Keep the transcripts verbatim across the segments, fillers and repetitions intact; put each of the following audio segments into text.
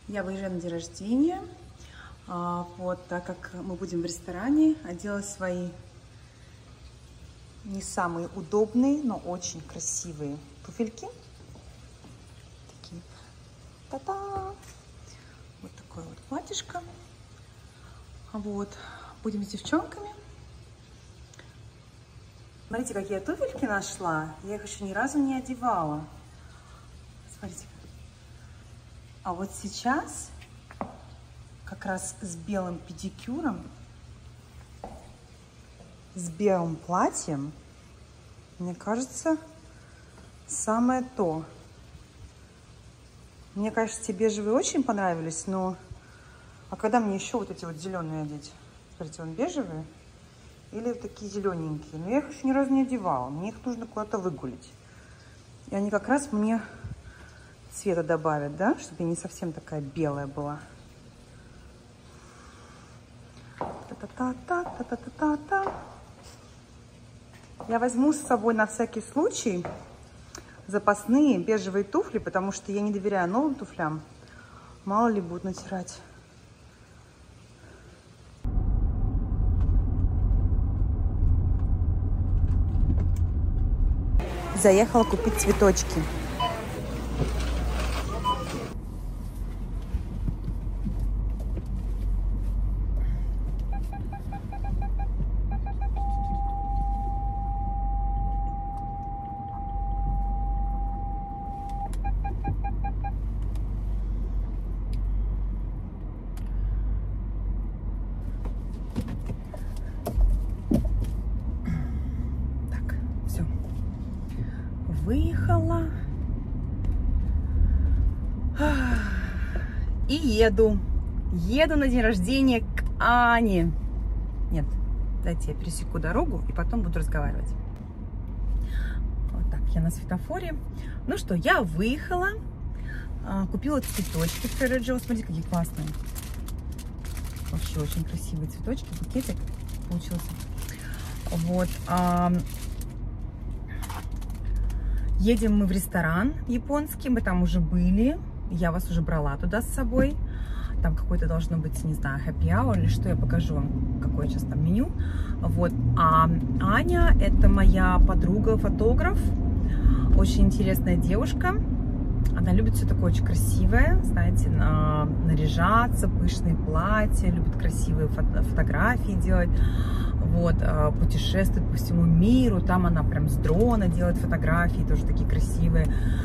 Я выезжаю на день рождения. А, вот, так как мы будем в ресторане, одела свои не самые удобные, но очень красивые туфельки. Такие. Та-та! Вот такое вот платьишко. Вот. Будем с девчонками. Смотрите, какие я туфельки нашла. Я их еще ни разу не одевала. Смотрите. А вот сейчас как раз с белым педикюром, с белым платьем, мне кажется, самое то. Мне кажется, тебе бежевые очень понравились, но... А когда мне еще вот эти вот зеленые одеть? Смотрите, вон бежевые или вот такие зелененькие. Но я их еще ни разу не одевала. Мне их нужно куда-то выгулить. И они как раз мне цвета добавят, да? Чтобы я не совсем такая белая была. Та-та-та-та-та-та-та-та. Я возьму с собой на всякий случай запасные бежевые туфли, потому что я не доверяю новым туфлям. Мало ли будут натирать. Заехала купить цветочки. Выехала и еду. Еду на день рождения к Ане. Нет, дайте я пересеку дорогу и потом буду разговаривать. Вот так, я на светофоре. Ну что, я выехала, купила цветочки в Trader Joe's. Смотрите, какие классные. Вообще очень красивые цветочки. Букетик получился. Вот. Едем мы в ресторан японский, мы там уже были, я вас уже брала туда с собой. Там какой-то должно быть, не знаю, happy hour или что, я покажу вам, какое сейчас там меню. Вот. А Аня — это моя подруга, фотограф, очень интересная девушка. Она любит все такое очень красивое, знаете, наряжаться, пышные платья, любит красивые фото фотографии делать. Вот, путешествует по всему миру, там она прям с дрона делает фотографии, тоже такие красивые.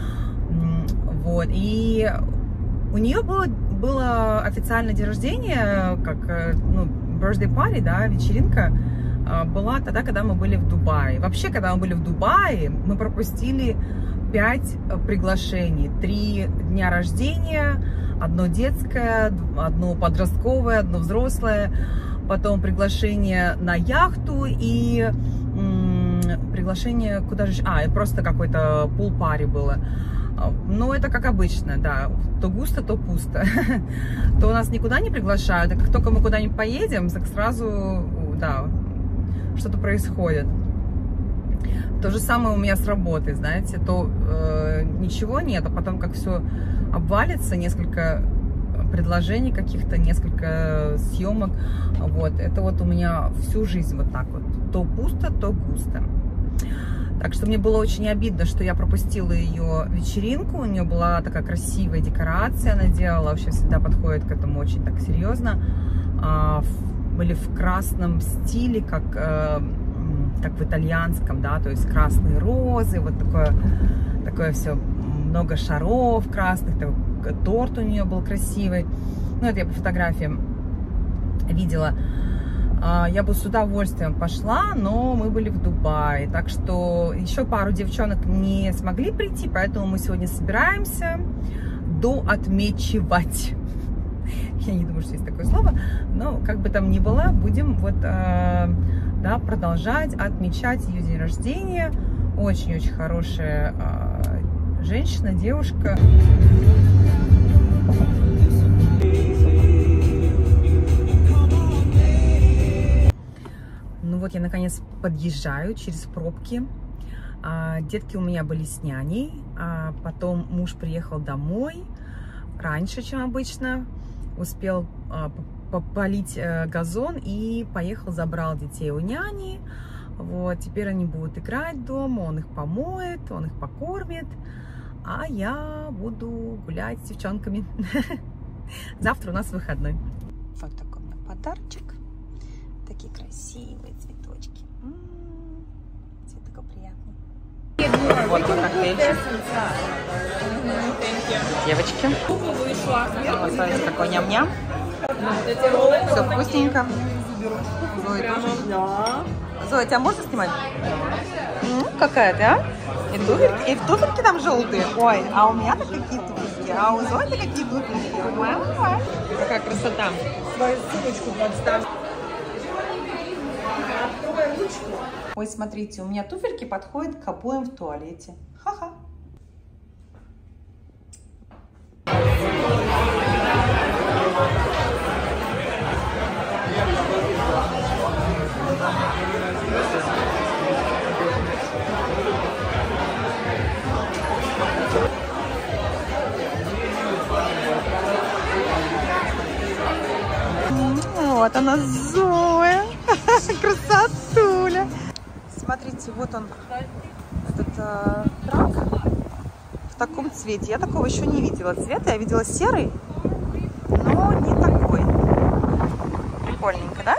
Вот, и у нее было, было официальное день рождения, как, ну, birthday party, да, вечеринка, была тогда, когда мы были в Дубае. Вообще, когда мы были в Дубае, мы пропустили пять приглашений. Три дня рождения, одно детское, одно подростковое, одно взрослое. Потом приглашение на яхту и м, приглашение куда же... А, просто какой-то пул-пари было. Ну, это как обычно, да. То густо, то пусто. То нас никуда не приглашают, а как только мы куда-нибудь поедем, так сразу, да, что-то происходит. То же самое у меня с работой, знаете. То э, ничего нет, а потом как все обвалится, несколько... предложений каких-то, несколько съемок. Вот, это вот у меня всю жизнь вот так вот. То пусто, то густо. Так что мне было очень обидно, что я пропустила ее вечеринку. У нее была такая красивая декорация, она делала, вообще всегда подходит к этому очень так серьезно. Были в красном стиле, как, как в итальянском, да, то есть красные розы, вот такое, такое все, много шаров красных, такой торт у нее был красивый. Ну, это я по фотографиям видела. Я бы с удовольствием пошла, но мы были в Дубае. Так что еще пару девчонок не смогли прийти, поэтому мы сегодня собираемся доотмечивать. Я не думаю, что есть такое слово, но как бы там ни было, будем вот, да, продолжать отмечать ее день рождения. Очень-очень хорошая женщина, девушка. Ну вот я наконец подъезжаю через пробки. А, детки у меня были с няней, а потом муж приехал домой, раньше, чем обычно. Успел а, полить а, газон и поехал, забрал детей у няни. Вот, теперь они будут играть дома, он их помоет, он их покормит, а я буду гулять с девчонками. Завтра у нас выходной. Вот такой у меня подарочек. Такие красивые цветочки. М-м-м, цвет такой приятный. Вот коктейльчик. Девочки. Вот такой ням-ням. Все вкусненько. Зоя тоже. Зоя, тебя можно снимать? М-м, какая ты, а? И туфельки, и туфельки там желтые. Ой, а у меня-то какие туфельки, а у Зои-то какие туфельки. Ой, какая красота. Свою ссылочку подставь. Ой, смотрите, у меня туфельки подходят к обоям в туалете. Ха-ха. Вот она, Зоя. Красотуля. Смотрите, вот он, этот э, трак в таком цвете. Я такого еще не видела цвета. Я видела серый, но не такой. Прикольненько, да?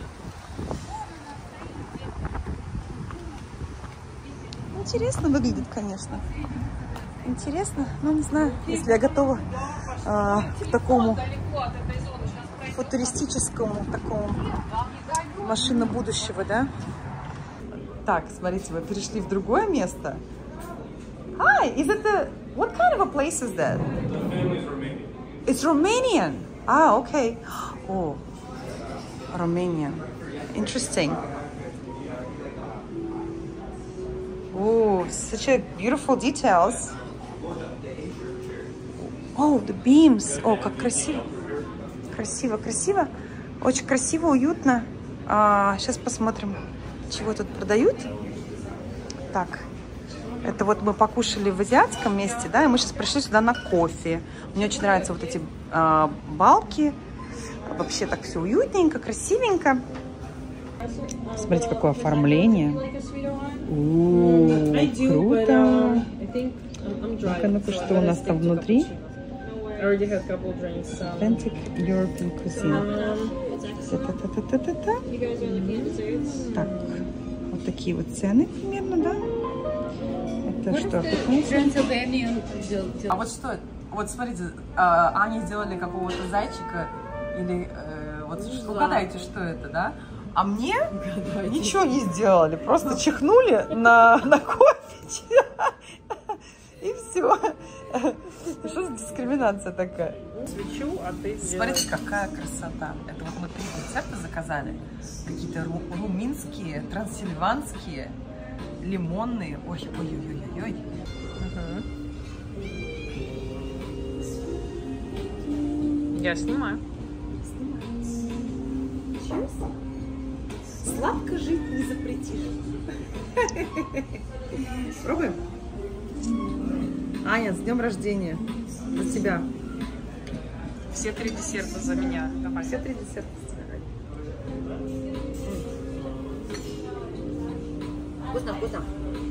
Интересно выглядит, конечно. Интересно, но не знаю, если я готова э, к такому футуристическому, такому машина будущего, да? Так, смотрите, мы перешли в другое место. Hi, is it the... What kind of a place is that? It's Romanian. Ah, okay. Oh, Romanian. Interesting. Oh, such a beautiful details. Oh, the beams. О, как красиво. Красиво, красиво. Очень красиво, уютно. А, сейчас посмотрим, чего тут продают. Так, это вот мы покушали в азиатском месте, да, и мы сейчас пришли сюда на кофе. Мне очень нравятся вот эти а, балки. Вообще так все уютненько, красивенько. Смотрите, какое оформление. У-у-у, круто. Ну-ка, ну-ка, что у нас там внутри? Authentic European cuisine. Та-та-та-та-та-та. Так, вот такие вот цены примерно, да? Это что? А вот что? Вот смотрите, они сделали какого-то зайчика или вот угадайте, что это, да? А мне ничего не сделали, просто чихнули на, на кофе и все. Что за дискриминация такая? Свечу, а ты смотрите, какая красота. Это вот мы три рецепта заказали. Какие-то ру румынские, трансильванские, лимонные. Ой, ой-ой-ой-ой. Угу. Я снимаю. Снимаю. Сладко жить не запретишь. Пробуем? Аня, с днем рождения. За тебя. Все три десерта за меня. Давай. Все три десерта за тебя. Вкусно, вкусно.